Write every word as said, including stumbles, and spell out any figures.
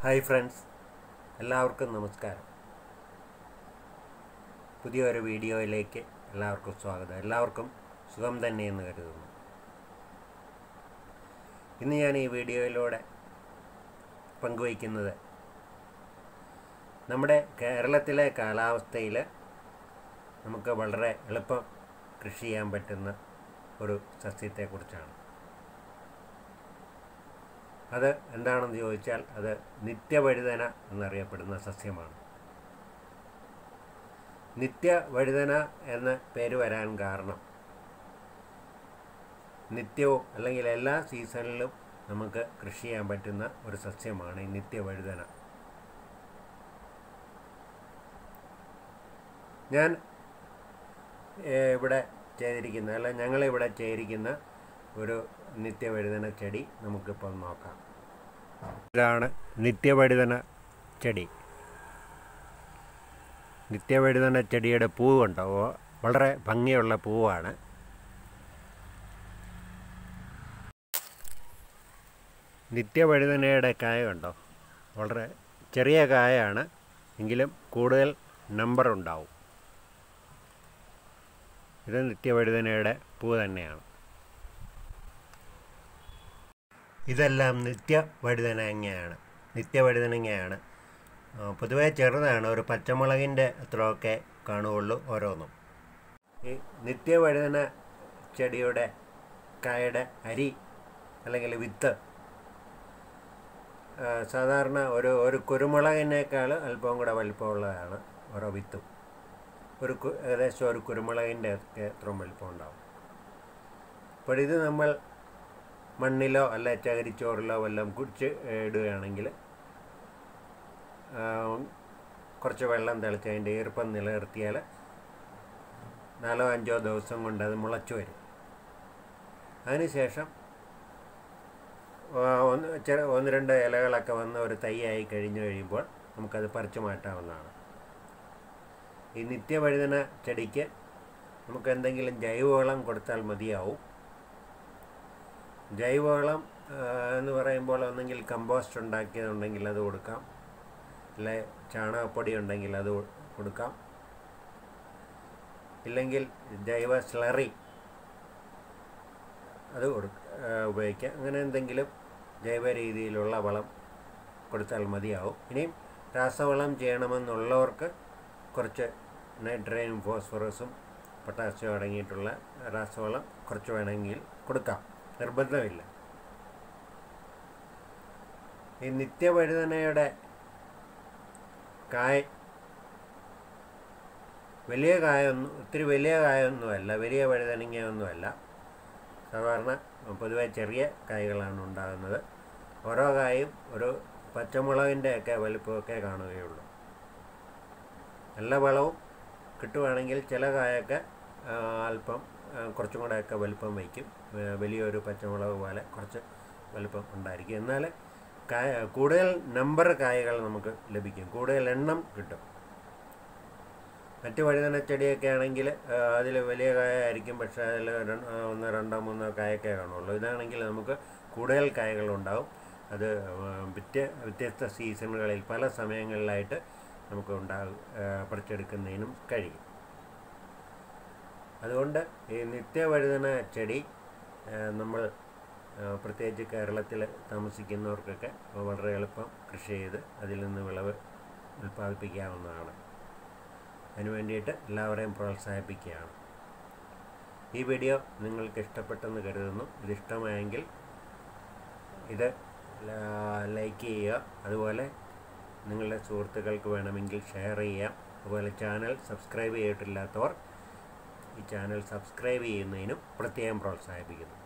Hi friends, എല്ലാവർക്കും നമസ്കാരം. പുതിയൊരു വീഡിയോയിലേക്ക് എല്ലാവർക്കും സ്വാഗതം. എല്ലാവർക്കും സുഖം തന്നെയെന്ന് കരുതുന്നു. ഇന്ന് ഞാൻ ഈ വീഡിയോയിലൂടെ പങ്കുവയ്ക്കുന്നത് നമ്മുടെ കേരളത്തിലെ കാലാവസ്ഥയിൽ നമുക്ക് വളരെ എളുപ്പം കൃഷി ചെയ്യാൻ പറ്റുന്ന ഒരു സസ്യത്തെക്കുറിച്ചാണ്. അത് എന്താണെന്ന് ചോദിച്ചാൽ അത് നിത്യവഴുതന എന്നറിയപ്പെടുന്ന സസ്യമാണ്. നിത്യവഴുതന എന്ന പേര് വരാൻ കാരണം നിത്യവും അല്ലെങ്കിൽ എല്ലാ സീസണിലും നമുക്ക് കൃഷി ചെയ്യാൻ പറ്റുന്ന ഒരു സസ്യമാണ് ഈ നിത്യവഴുതന. ഞാൻ ഇവിടെ ചെയ്തിരിക്കുന്ന അല്ല ഞങ്ങളിവിടെ ചെയ്തിരിക്കുന്ന ഒരു നിത്യവഴുതന ചെടി നമുക്കിപ്പോൾ നോക്കാം. ഇതാണ് നിത്യവഴുതന ചെടി. നിത്യവഴുതന ചെടിയുടെ പൂവ് കണ്ടോ, വളരെ ഭംഗിയുള്ള പൂവാണ്. നിത്യവഴുതനയുടെ കായ കണ്ടോ, വളരെ ചെറിയ കായാണ്, എങ്കിലും കൂടുതൽ നമ്പർ ഉണ്ടാവും. ഇത് നിത്യവഴുതനയുടെ പൂവ് തന്നെയാണ്. ഇതെല്ലാം നിത്യവഴുതനങ്ങയാണ് നിത്യവഴുതനങ്ങയാണ് പൊതുവേ ചെറുതാണ്, ഒരു പച്ചമുളകിൻ്റെ അത്രയൊക്കെ കാണുകയുള്ളൂ ഓരോന്നും. ഈ നിത്യവഴുതന ചെടിയുടെ കായയുടെ അരി അല്ലെങ്കിൽ വിത്ത് സാധാരണ ഒരു ഒരു കുരുമുളകിനേക്കാൾ അല്പം കൂടെ വലിപ്പമുള്ളതാണ് ഓരോ വിത്തും. ഒരു ഏകദേശം ഒരു കുരുമുളകിൻ്റെ ഒക്കെ അത്രയും വലിപ്പം ഉണ്ടാവും. അപ്പോൾ ഇത് നമ്മൾ മണ്ണിലോ അല്ല ചകിരിച്ചോറിലോ വല്ലതും കുടിച്ച് ഇടുകയാണെങ്കിൽ കുറച്ച് വെള്ളം തിളച്ച് അതിൻ്റെ ഈർപ്പം നിലനിർത്തിയാൽ നാലോ അഞ്ചോ ദിവസം കൊണ്ട് അത് മുളച്ചു വരും. അതിനുശേഷം ഒന്ന് ചെറ ഒന്ന് രണ്ട് ഇലകളൊക്കെ വന്ന് ഒരു തൈയായി കഴിഞ്ഞു കഴിയുമ്പോൾ നമുക്കത് പറിച്ചു മാറ്റാവുന്നതാണ്. ഈ നിത്യവഴുതന ചെടിക്ക് നമുക്ക് എന്തെങ്കിലും ജൈവവളം കൊടുത്താൽ മതിയാവും. ജൈവവളം എന്ന് പറയുമ്പോൾ ഒന്നെങ്കിൽ കമ്പോസ്റ്റ് ഉണ്ടാക്കിയതുണ്ടെങ്കിൽ അത് കൊടുക്കാം, അല്ലെ ചാണകപ്പൊടി ഉണ്ടെങ്കിൽ അത് കൊടുക്കാം, ഇല്ലെങ്കിൽ ജൈവ സ്ലറി അത് കൊടു ഉപയോഗിക്കാം. അങ്ങനെ എന്തെങ്കിലും ജൈവ രീതിയിലുള്ള വളം കൊടുത്താൽ മതിയാവും. ഇനിയും രാസവളം ചെയ്യണമെന്നുള്ളവർക്ക് കുറച്ച് നൈട്രജനും ഫോസ്ഫറസും പൊട്ടാസ്യം അടങ്ങിയിട്ടുള്ള രാസവളം കുറച്ച് വേണമെങ്കിൽ കൊടുക്കാം, നിർബന്ധമില്ല. ഈ നിത്യവഴുതനയുടെ കായ വലിയ കായൊന്നും ഒത്തിരി വലിയ കായൊന്നുമല്ല, വലിയ വഴുതനങ്ങയൊന്നുമല്ല. സാധാരണ പൊതുവെ ചെറിയ കായ്കളാണ് ഉണ്ടാകുന്നത്. ഓരോ കായും ഒരു പച്ചമുളകിൻ്റെ ഒക്കെ വലിപ്പമൊക്കെ കാണുകയുള്ളൂ. നല്ല വളവും കിട്ടുവാണെങ്കിൽ ചില കായൊക്കെ അല്പം കുറച്ചും കൂടെയൊക്കെ വലുപ്പം വയ്ക്കും. വലിയൊരു പച്ചമുളക് പോലെ കുറച്ച് വലുപ്പം ഉണ്ടായിരിക്കും. എന്നാൽ കായ കൂടുതൽ നമ്പർ കായകൾ നമുക്ക് ലഭിക്കും, കൂടുതൽ എണ്ണം കിട്ടും. മറ്റ് വഴുതന ചെടിയൊക്കെ ആണെങ്കിൽ അതിൽ വലിയ കായ ആയിരിക്കും, പക്ഷേ അതിൽ ഒന്നോ രണ്ടോ മൂന്നോ കായൊക്കെ കാണുള്ളൂ. ഇതാണെങ്കിൽ നമുക്ക് കൂടുതൽ കായകളുണ്ടാവും. അത് വ്യത്യ വ്യത്യസ്ത സീസണുകളിൽ പല സമയങ്ങളിലായിട്ട് നമുക്ക് ഉണ്ടാകും പറിച്ചെടുക്കുന്നതിനും കഴിയും. അതുകൊണ്ട് ഈ നിത്യവഴുതന ചെടി നമ്മൾ പ്രത്യേകിച്ച് കേരളത്തിൽ താമസിക്കുന്നവർക്കൊക്കെ വളരെ എളുപ്പം കൃഷി ചെയ്ത് അതിൽ നിന്ന് വിളവ് ഉൽപ്പാദിപ്പിക്കാവുന്നതാണ്. അതിനു വേണ്ടിയിട്ട് എല്ലാവരെയും പ്രോത്സാഹിപ്പിക്കുകയാണ്. ഈ വീഡിയോ നിങ്ങൾക്ക് ഇഷ്ടപ്പെട്ടെന്ന് കരുതുന്നു. ഇതിഷ്ടമായെങ്കിൽ ഇത് ലൈക്ക് ചെയ്യുക, അതുപോലെ നിങ്ങളുടെ സുഹൃത്തുക്കൾക്ക് വേണമെങ്കിൽ ഷെയർ ചെയ്യാം. അതുപോലെ ചാനൽ സബ്സ്ക്രൈബ് ചെയ്തിട്ടില്ലാത്തവർ ഈ ചാനൽ സബ്സ്ക്രൈബ് ചെയ്യുന്നതിനും പ്രത്യേകം പ്രോത്സാഹിപ്പിക്കുന്നു.